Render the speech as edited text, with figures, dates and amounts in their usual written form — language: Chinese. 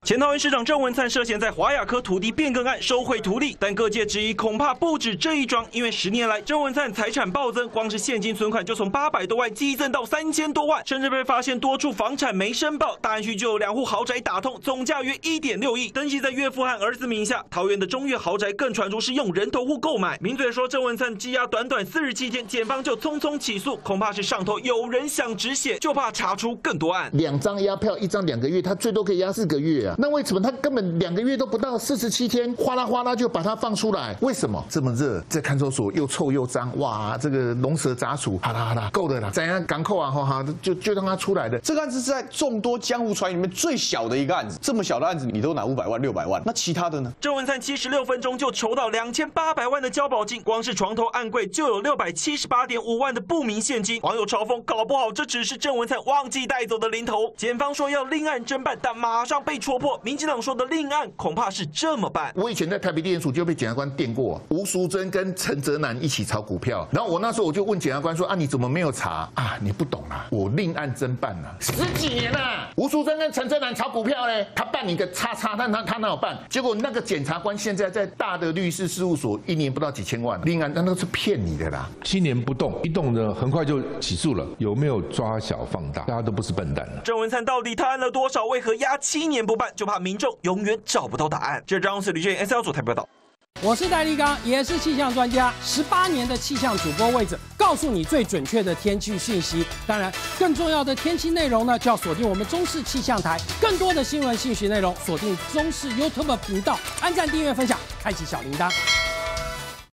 前桃园市长郑文灿涉嫌在华雅科土地变更案收贿图利，但各界质疑恐怕不止这一桩，因为10年来郑文灿财产暴增，光是现金存款就从800多万激增到3000多万，甚至被发现多处房产没申报，大安区就有2户豪宅打通，总价约1.6亿，登记在岳父和儿子名下。桃园的中越豪宅更传出是用人头户购买。名嘴说郑文灿羁押短短47天，检方就匆匆起诉，恐怕是上头有人想止血，就怕查出更多案。 2张押票，1张2个月，他最多可以押4个月啊。那为什么他根本2个月都不到，47天，哗啦哗啦就把它放出来？为什么这么热？在看守所又臭又脏，哇，这个龙蛇杂处，好啦好啦，够了啦，怎样港口啊，哈，就让他出来的。 这个案子是在众多江湖传言里面最小的一个案子，这么小的案子你都拿500万、600万，那其他的呢？ 郑文灿76分钟就筹到2800万的交保金，光是床头案柜就有678.5万的不明现金。网友嘲讽，搞不好这只是郑文灿忘记带走的零头。检方说要另案侦办，但马上被戳破。民进党说的另案恐怕是这么办。 我以前在台北地检署就被检察官电过，吴淑珍跟陈泽南一起炒股票，然后我那时候我就问检察官说啊，你怎么没有查啊？你不懂啊，我另案侦办啊，10几年啊。吴淑珍跟陈泽南炒股票呢，他办你个叉，但他哪有办？结果那个检察官现在在大的律师事务所1年不到几千万，另案那都是骗你的啦。 7年不动，一动呢很快就起诉了，有没有抓小放大？大家都不是笨蛋了。 郑文灿到底贪案了多少？为何押7年不办？就怕民众永远找不到答案。这张是吕俊 SL 组台报道。 我是戴立刚，也是气象专家，18年的气象主播位置，告诉你最准确的天气讯息。当然，更重要的天气内容呢，就要锁定我们中视气象台。更多的新闻信息内容，锁定中视 YouTube 频道，按赞、订阅、分享，开启小铃铛。